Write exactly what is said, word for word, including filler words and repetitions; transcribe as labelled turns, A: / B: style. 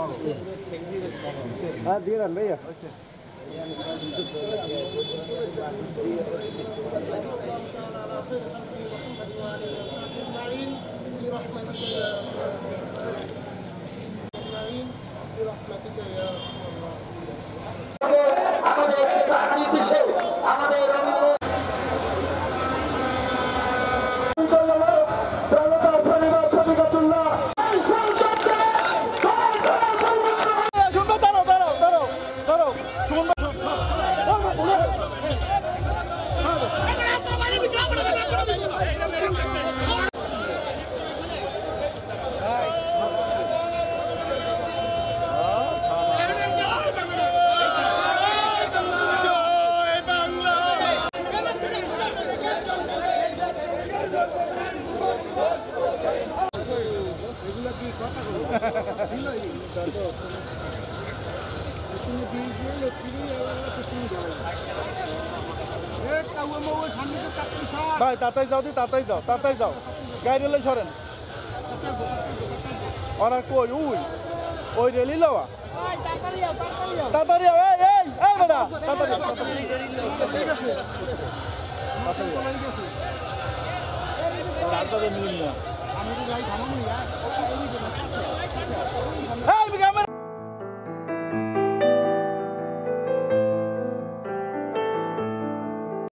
A: হ্যাঁ দিয়ে দেন ভাইয়া
B: আমাদের নির্দেশে আমাদের
A: ভাই তাড়াতাড়ি যাও দি তাড়াতাড়ি যাও তাড়াতাড়ি যাও গাড়ি রেলে সরেন ওরা কই উই ওই রেলি লওয়া তাড়াতাড়ি যাও এই এই এই বেটা তাড়াতাড়ি তাড়াতাড়ি মিল না